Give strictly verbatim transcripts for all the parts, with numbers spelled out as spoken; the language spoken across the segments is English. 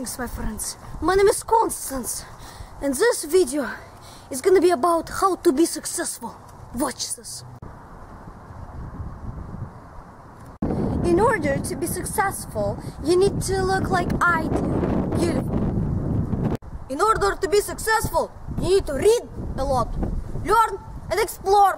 Greetings, my friends. My name is Constance, and this video is gonna be about how to be successful. Watch this. In order to be successful, you need to look like I do. Beautiful. In order to be successful, you need to read a lot, learn and explore.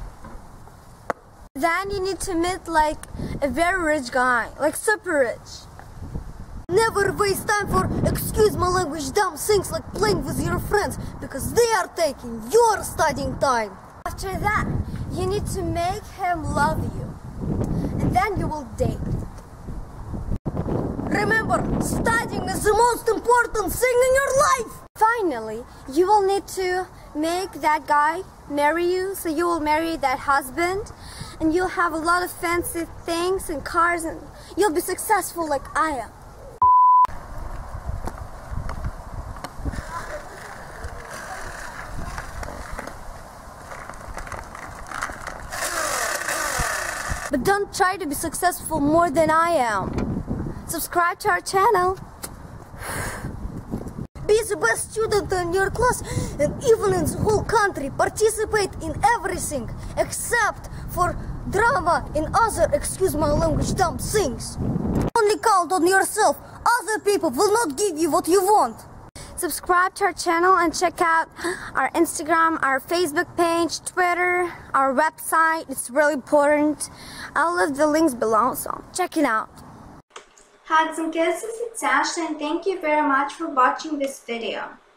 Then you need to meet like a very rich guy, like super rich. Never waste time for, excuse my language, dumb things like playing with your friends, because they are taking your studying time. After that, you need to make him love you, and then you will date. Remember, studying is the most important thing in your life. Finally, you will need to make that guy marry you, so you will marry that husband, and you'll have a lot of fancy things and cars, and you'll be successful like I am. But don't try to be successful more than I am. Subscribe to our channel. Be the best student in your class, and even in the whole country. Participate in everything except for drama and other, excuse my language, dumb things. Only count on yourself. Other people will not give you what you want. Subscribe to our channel and check out our Instagram, our Facebook page, Twitter, our website. It's really important. I'll leave the links below, so check it out. Hugs and kisses, it's Ashley, and thank you very much for watching this video.